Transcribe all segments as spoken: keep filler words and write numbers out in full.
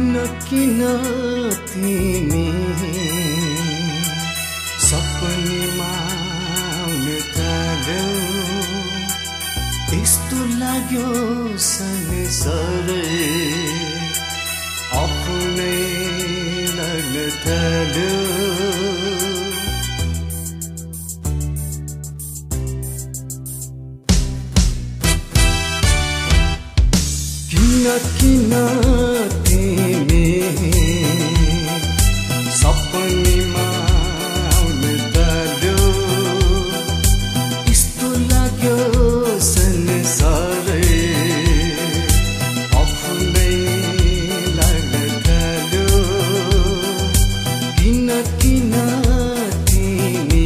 किन तिमी सपनीमा आउन थाल्यौ यस्तो लाग्यो संसारै आफ्नै लाग्न थाल्यो किन किन तिमी सपनीमा आउन थाल्यौ यस्तो लाग्यो संसारै आफ्नै लाग्न थाल्यो किन किन तिमी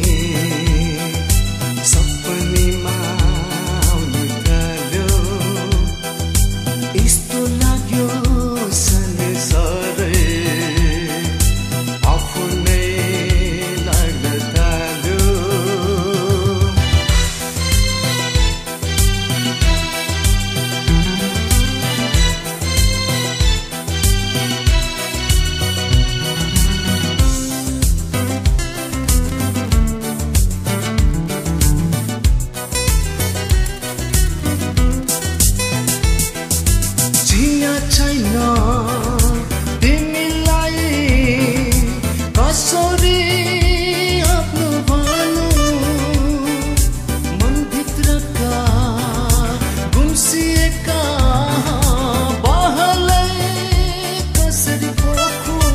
सपनीमा आउन थाल्यौ यस्तो लाग्यो संसारै आफ्नै लाग्न थाल्यो चिया छैन तिमीलाई कसरी आफ्नो भनौँ मनभित्रका गुम्सिएका बहलाई कसरी पोखौँ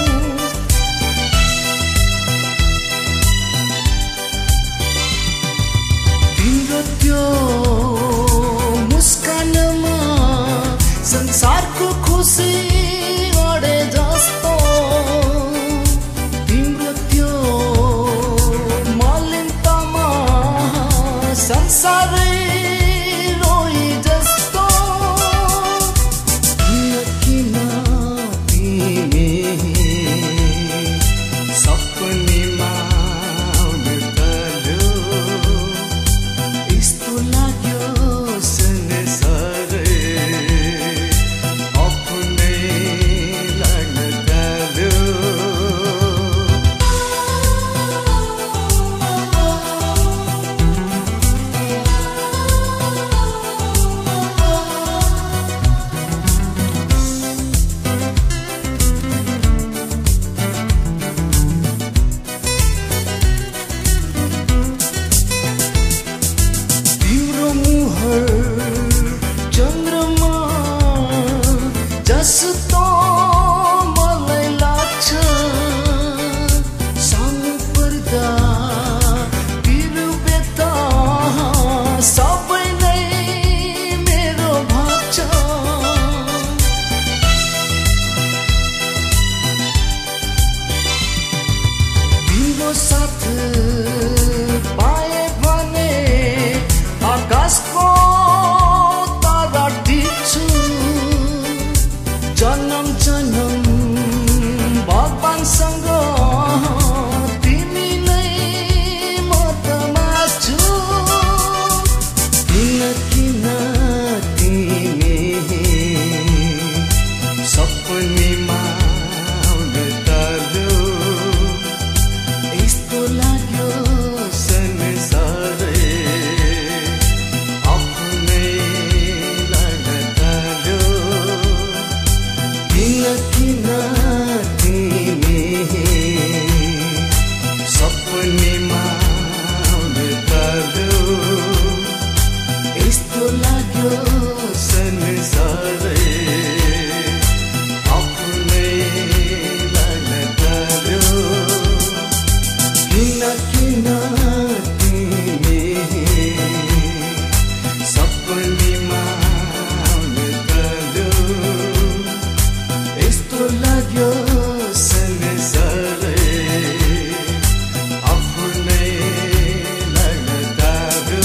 तिम्रो त्यो मुस्कानमा संसारको खुसी अडे जस्तो तिम्रो त्यो मलिनतामा संसारै रोइ जस्तो किन किन तिमी सपनीमा आउन थाल्यौ यस्तो लाग्यो संसारै आफ्नै लाग्न थाल्यो तिम्रो मुहार चन्द्रमा जस्तो मलाई लाग्छ सानो पर्दा तिम्रो बेता सबै नै मेरो भाग्छ तिम्रो साथ पाए भने आकाशको तारा टिप्छु जन्म जन्म भगवानसँग तिमी नै म तमाछु किन किन तिमी सपनीमा आउन थाल्यौ यस्तो लाग्यो संसारै आफ्नै लाग्न थाल्यो किन किन तिमी सपनीमा आउन थाल्यौ यस्तो लाग्यो संसारै आफ्नै लाग्न थाल्यो किन किन तिमी सपनीमा आउन थाल्यौ यस्तो लाग्यो संसारै आफ्नै लाग्न थाल्यो